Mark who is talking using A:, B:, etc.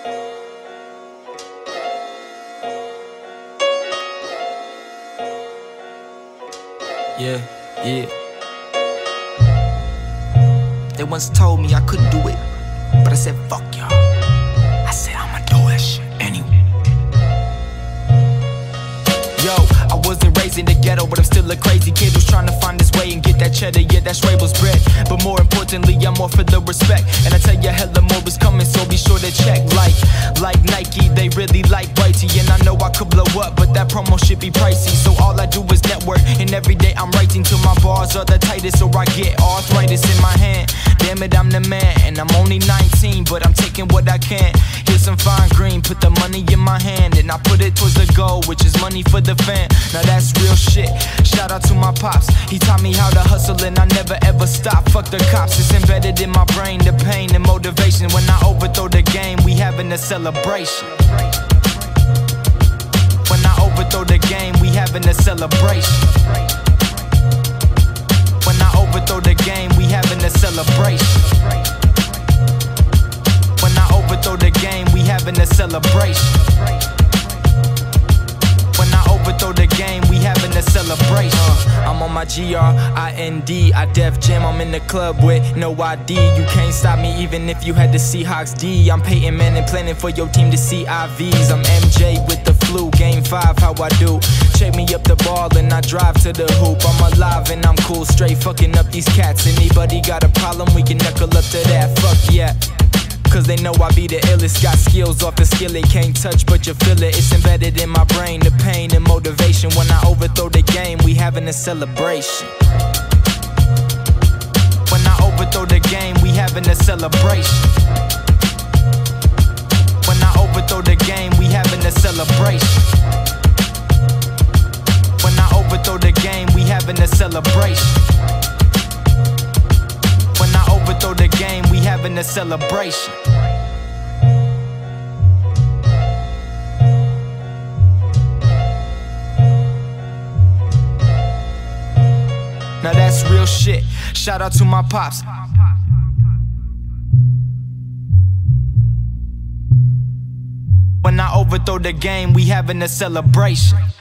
A: Yeah, yeah. They once told me I couldn't do it, but I said fuck y'all. I said I'ma do that shit anyway. Yo, I wasn't raised in the ghetto, but I'm still a crazy kid who's trying to find his way and get that cheddar, yeah, that's Rabel's bread. But more importantly, I'm more for the respect. And I tell you, hella more is coming, so be sure to check. Like Nike, they really like whitey. And I know I could blow up, but that promo should be pricey. So all I do is network, and every day I'm writing till my bars are the tightest, or I get arthritis in my hand. Damn it, I'm the man, and I'm only 19, but I'm taking what I can. Here's some fine green, put the money in my hand, and I put it towards the goal, which is money for the fan. Now that's real shit, shout out to my pops. He taught me how to hustle and I never ever stop. Fuck the cops, it's embedded in my brain, the pain and motivation. When I overthrow the game, we having a celebration. When I overthrow the game, we having a celebration. When I overthrow the game, we having a celebration. When I overthrow the game, we having a celebration. When I overthrow the game, we having a celebration. I'm on my GRIND, I Def Jam, I'm in the club with no ID. You can't stop me even if you had the Seahawks D. I'm Peyton Manning planning for your team to see IVs. I'm MJ with the flu, game 5, how I do. Check me up the ball and I drive to the hoop. I'm alive and I'm cool, straight fucking up these cats. Anybody got a problem, we can knuckle up to that, fuck yeah. Cause they know I be the illest. Got skills off the skillet, can't touch but you feel it. It's embedded in my brain, the pain and motivation. When I overthrow the game, we having a celebration. When I overthrow the game, we having a celebration. When I overthrow the game, we having a celebration. When I overthrow the game, we having a celebration. When I overthrow the game, we having a celebration. Now that's real shit, shout out to my pops. When I overthrow the game, we having a celebration.